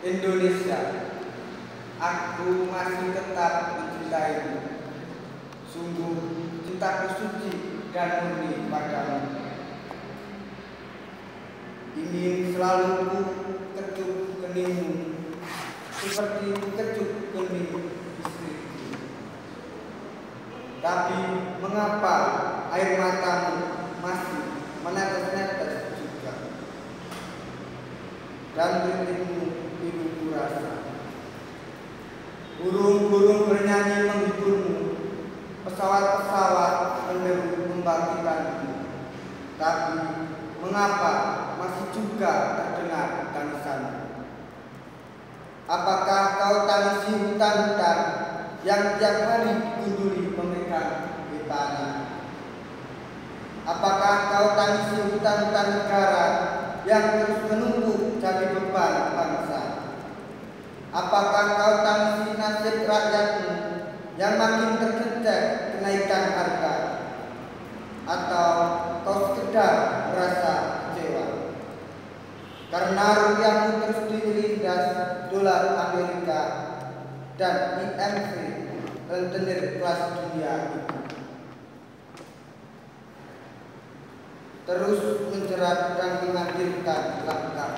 Indonesia, aku masih tetap mencintaimu. Sungguh cintaku suci dan murni padamu. Ingin selalu ku kecup keningmu, seperti ku kecup kening istriku. Tapi mengapa air matamu masih menetes-netes juga, dan rintikmu biru rasa. Burung-burung bernyanyi menghiburmu, pesawat-pesawat menderu membangkitkanmu. Tapi mengapa masih juga terdengar tangisanmu? Apakah kau tangisi hutan-hutan yang tiap hari digunduli pemegang getahnya? Apakah kau tangisi hutan-hutan negara yang terus menumpuk jadi beban bangsa? Apakah kau tangisi nasib rakyatmu yang makin tergecek kenaikan harga? Atau kau sekedar merasa kecewa karena rupiahmu terus dilindas dolar Amerika dan IMF rentenir kelas dunia itu terus menjerat dan menghadirkan langkah.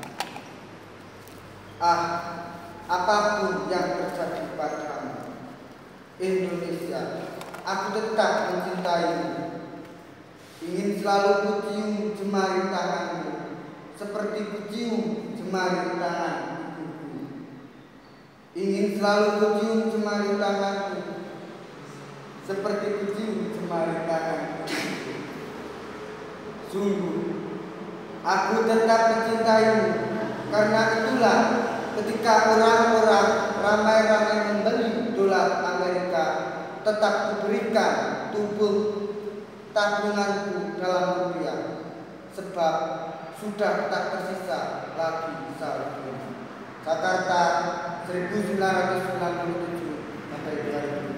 Apapun yang terjadi padamu, Indonesia, aku tetap mencintaimu. Ingin selalu kucium jemari tanganmu, seperti kucium jemari tangan ibuku. Ingin selalu kucium jemari tanganmu, seperti kucium jemari tangan ibuku. Sungguh, aku tetap mencintaimu. Karena itulah ketika orang-orang ramai-ramai membeli dolar Amerika, tetap kuberikan tubuh tabunganku dalam rupiah, sebab sudah tak tersisa lagi saldo. Jakarta 1997 sampai 2000.